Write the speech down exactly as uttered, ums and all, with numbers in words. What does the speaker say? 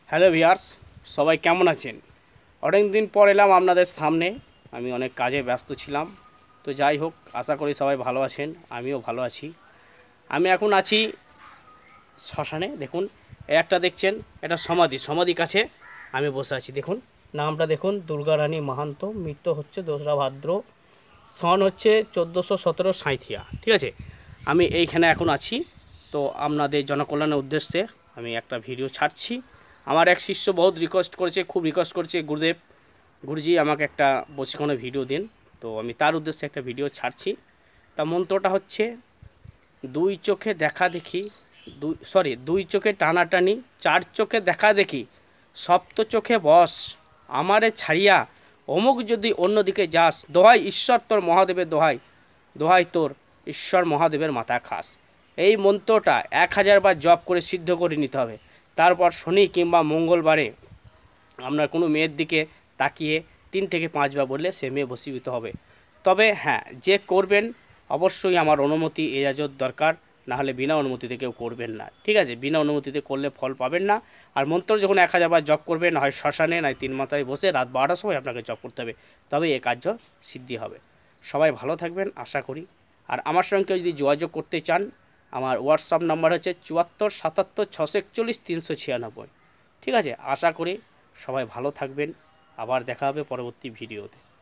Hello viewers, সবাই কেমন আছেন? অনেক দিন পর এলাম আপনাদের সামনে। আমি অনেক কাজে ব্যস্ত ছিলাম, তো যাই হোক, আশা করি সবাই ভালো আছেন, আমিও ভালো আছি। আমি এখন আছি শ্মশানে। দেখুন, এই একটা দেখছেন, এটা সমাধি, সমাধি কাছে আমি বসে আছি। দেখুন নামটা দেখুন, দুর্গা রানী মাহান্ত, মৃত্যু হচ্ছে দোসরা ভাদ্র, সন হচ্ছে চোদ্দোশো সতেরো সাঁইথিয়া। ঠিক আছে, আমি এইখানে এখন আছি। তো আপনাদের জনকল্যাণের উদ্দেশ্যে আমি একটা ভিডিও ছাড়ছি। আমার এক শিষ্য বহুত রিকোয়েস্ট করেছে, খুব রিকোয়েস্ট করেছে, গুরুদেব গুরুজি আমাকে একটা বসিখানে ভিডিও দিন। তো আমি তার উদ্দেশ্যে একটা ভিডিও ছাড়ছি। তা মন্ত্রটা হচ্ছে, দুই চোখে দেখা দেখি, দুই সরি দুই চোখে টানাটানি, চার চোখে দেখা দেখি, সপ্ত চোখে বস, আমারে ছাড়িয়া অমুক যদি অন্যদিকে যাস, দোহাই ঈশ্বর তোর মহাদেবের দোহাই, দোহাই তোর ঈশ্বর মহাদেবের মাথা খাস। এই মন্ত্রটা এক হাজার বার জপ করে সিদ্ধ করে নিতে হবে। তারপর শনি কিংবা মঙ্গলবারে আপনার কোনো মেয়ের দিকে তাকিয়ে তিন থেকে পাঁচবার বললে সে মেয়ে বশীভূত হবে। তবে হ্যাঁ, যে করবেন অবশ্যই আমার অনুমতি এজাজত দরকার, না হলে বিনা অনুমতিতে কেউ করবেন না। ঠিক আছে, বিনা অনুমতিতে করলে ফল পাবেন না। আর মন্ত্র যখন এক হাজার বার জপ করবেন, হয় শ্মশানে নয় তিন মাথায় বসে রাত বারোটার সময় আপনাকে জপ করতে হবে, তবেই এ কার্য সিদ্ধি হবে। সবাই ভালো থাকবেন আশা করি। আর আমার সঙ্গে যদি যোগাযোগ করতে চান, আমার হোয়াটসঅ্যাপ নাম্বার হচ্ছে চুয়াত্তর সাতাত্তর ছশো একচল্লিশ তিনশো ছিয়ানব্বই। ঠিক আছে, আশা করি সবাই ভালো থাকবেন। আবার দেখা হবে পরবর্তী ভিডিওতে।